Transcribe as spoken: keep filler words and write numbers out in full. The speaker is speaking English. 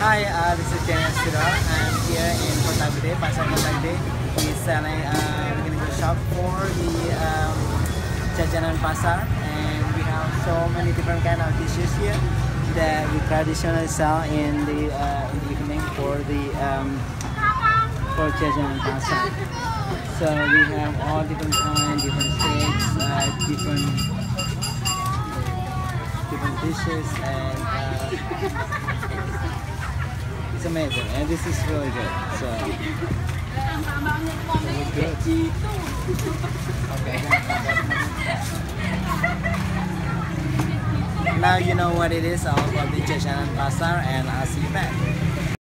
Hi, uh, this is Daniel Sudar. I'm here in Kotagede, pasar Kotagede. We're selling, uh, we're going to go shop for the um, Jajanan pasar, and we have so many different kind of dishes here that we traditionally sell in the uh, in the evening for the um, for Jajanan pasar. So we have all different kind, different shapes, uh, different different dishes, and uh, it's amazing, and this is really good. So it's good. Okay. Now you know what it is all about the Jajanan pasar, and I'll see you back.